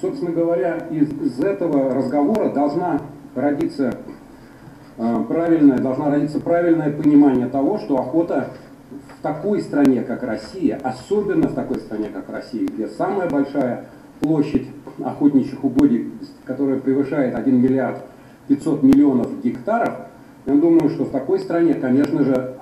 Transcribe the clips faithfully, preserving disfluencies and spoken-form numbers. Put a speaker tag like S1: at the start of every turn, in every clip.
S1: Собственно говоря, из, из этого разговора должна родиться, э, правильное, должна родиться правильное понимание того, что охота в такой стране, как Россия, особенно в такой стране, как Россия, где самая большая площадь охотничьих угодий, которая превышает один миллиард пятьсот миллионов гектаров, я думаю, что в такой стране, конечно же,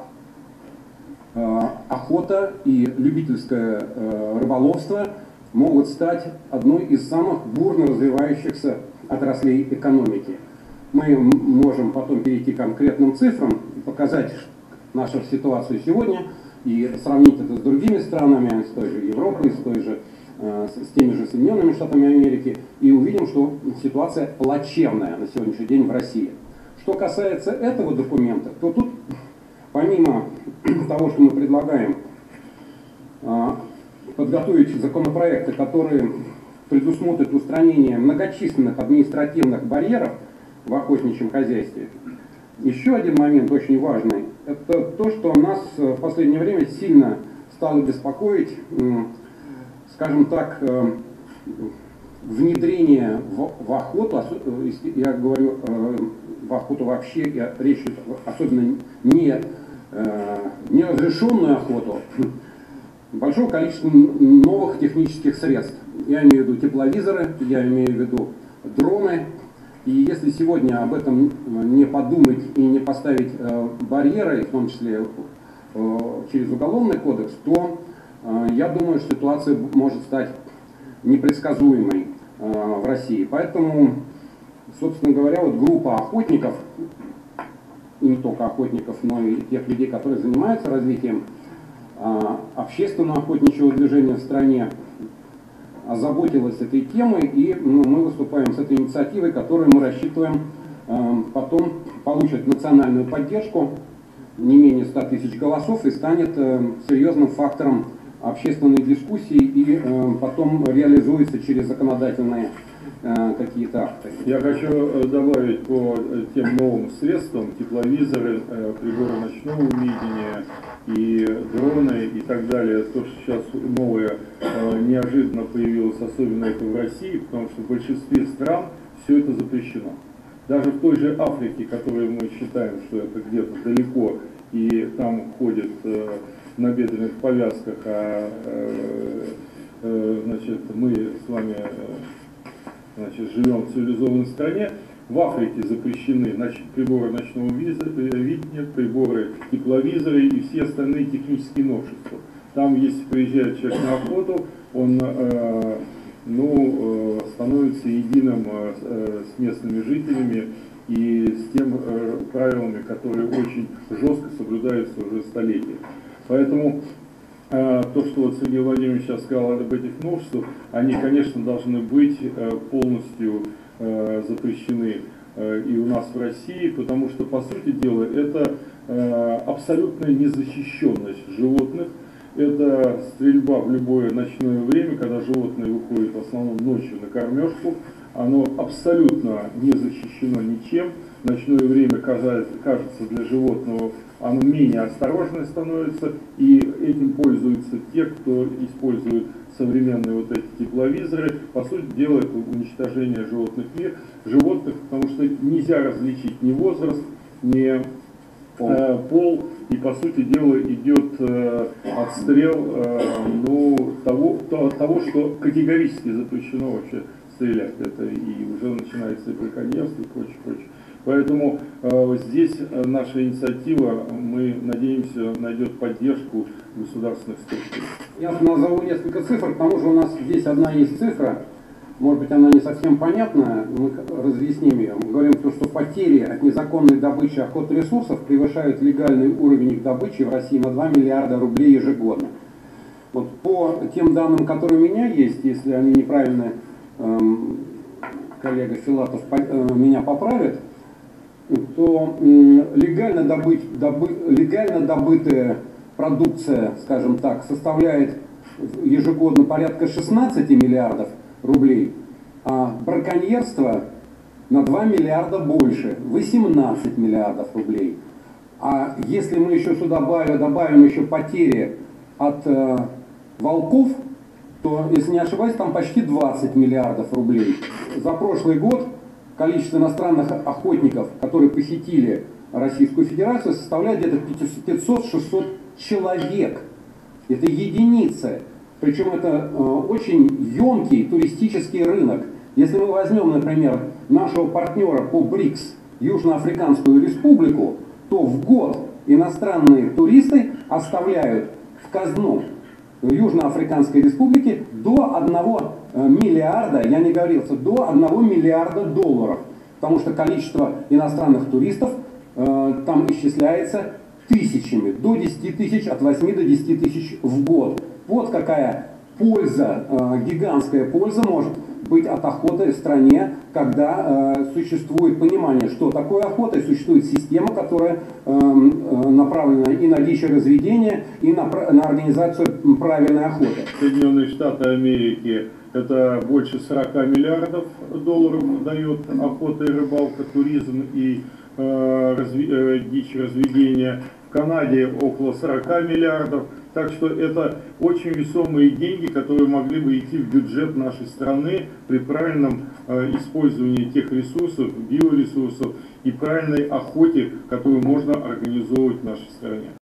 S1: охота и любительское рыболовство могут стать одной из самых бурно развивающихся отраслей экономики. Мы можем потом перейти к конкретным цифрам, показать нашу ситуацию сегодня и сравнить это с другими странами, с той же Европой, с, той же, с теми же Соединенными Штатами Америки, и увидим, что ситуация плачевная на сегодняшний день в России. Что касается этого документа, то тут, помимо того, что мы предлагаем подготовить законопроекты, которые предусмотрят устранение многочисленных административных барьеров в охотничьем хозяйстве, еще один момент очень важный, это то, что нас в последнее время сильно стало беспокоить, скажем так, внедрение в, в охоту, я говорю в охоту вообще, я, речь идет особенно не, не разрешенную охоту, большого количества новых технических средств. Я имею в виду тепловизоры, я имею в виду дроны. И если сегодня об этом не подумать и не поставить барьеры, в том числе через уголовный кодекс, то я думаю, что ситуация может стать непредсказуемой в России. Поэтому, собственно говоря, вот группа охотников, и не только охотников, но и тех людей, которые занимаются развитием общественного охотничьего движения в стране, озаботилась этой темой, и ну, мы выступаем с этой инициативой, которую мы рассчитываем э, потом получит национальную поддержку, не менее ста тысяч голосов, и станет э, серьезным фактором общественной дискуссии и э, потом реализуется через законодательные э, какие-то акты.
S2: Я хочу добавить по тем новым средствам, тепловизоры, э, приборы ночного видения и дроны и так далее, то, что сейчас новое э, неожиданно появилось, особенно это в России, потому что в большинстве стран все это запрещено. Даже в той же Африке, которую мы считаем, что это где-то далеко, и там ходят э, в набедренных повязках, а э, э, значит, мы с вами э, значит, живем в цивилизованной стране. В Африке запрещены значит, приборы ночного видения, приборы тепловизоры и все остальные технические новшества. Там, если приезжает человек на охоту, он э, ну, э, становится единым э, с местными жителями и с тем э, правилами, которые очень жестко соблюдаются уже столетия. Поэтому э, то, что вот Сергей Владимирович сейчас сказал об этих новшествах, они, конечно, должны быть э, полностью э, запрещены э, и у нас в России, потому что, по сути дела, это э, абсолютная незащищенность животных. Это стрельба в любое ночное время, когда животное выходит в основном ночью на кормежку. Оно абсолютно не защищено ничем. В ночное время кажется для животного, оно менее осторожное становится. И этим пользуются те, кто использует современные вот эти тепловизоры. По сути дела, это уничтожение животных мир, животных, потому что нельзя различить ни возраст, ни э, пол. И, по сути дела, идет э, отстрел э, ну, того, то, того, что категорически запрещено вообще стрелять. Это и уже начинается и браконьерство, и прочее, прочее. Поэтому э, здесь наша инициатива, мы надеемся, найдет поддержку государственных структур.
S1: Я назову несколько цифр, к тому же у нас здесь одна есть цифра. Может быть, она не совсем понятна, мы разъясним ее. Мы говорим, что потери от незаконной добычи охоторесурсов превышают легальный уровень их добычи в России на два миллиарда рублей ежегодно. Вот по тем данным, которые у меня есть, если они неправильны, эм, коллега Филатов э, меня поправит, то э, легально, добыть, добы, легально добытая продукция, скажем так, составляет ежегодно порядка шестнадцати миллиардов рублей, а браконьерство на два миллиарда больше, восемнадцать миллиардов рублей. А если мы еще сюда добавим, добавим еще потери от э, волков, то, если не ошибаюсь, там почти двадцать миллиардов рублей. За прошлый год количество иностранных охотников, которые посетили Российскую Федерацию, составляет где-то пятьсот-шестьсот человек. Это единицы. Причем это э, очень емкий туристический рынок. Если мы возьмем, например, нашего партнера по БРИКС, Южноафриканскую Республику, то в год иностранные туристы оставляют в казну Южноафриканской Республики до одного миллиарда, я не говорился, до одного миллиарда долларов. Потому что количество иностранных туристов э, там исчисляется тысячами, до десяти тысяч, от восьми до десяти тысяч в год. Вот какая польза, э, гигантская польза может быть от охоты в стране, когда э, существует понимание, что такое охота, и существует система, которая э, направлена и на дичеразведение, и на, на организацию правильной охоты.
S2: Соединенные Штаты Америки это больше сорока миллиардов долларов дает охота и рыбалка, туризм и э, разви, э, дичеразведение. В Канаде около сорока миллиардов. Так что это очень весомые деньги, которые могли бы идти в бюджет нашей страны при правильном э, использовании тех ресурсов, биоресурсов и правильной охоте, которую можно организовывать в нашей стране.